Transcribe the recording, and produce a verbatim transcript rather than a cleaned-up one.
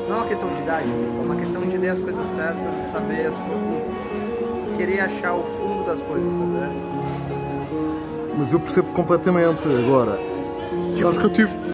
Não é uma questão de idade, é uma questão de ler as coisas certas e saber as coisas. Querer achar o fundo das coisas, tá vendo? Mas eu percebo completamente agora. Sabes que eu tive.